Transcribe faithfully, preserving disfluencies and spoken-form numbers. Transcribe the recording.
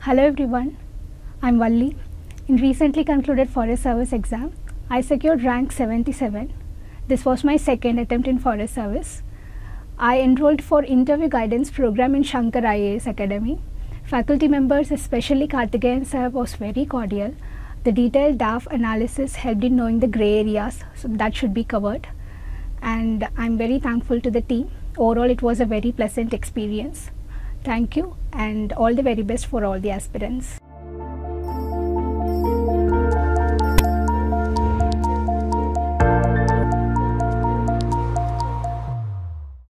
Hello everyone, I'm Valli. In recently concluded Forest Service exam, I secured rank seventy-seven. This was my second attempt in Forest Service. I enrolled for interview guidance program in Shankar I A S Academy. Faculty members, especially Karthikeyan sir, was very cordial. The detailed D A F analysis helped in knowing the grey areas, so that should be covered. And I'm very thankful to the team. Overall, it was a very pleasant experience. Thank you and all the very best for all the aspirants.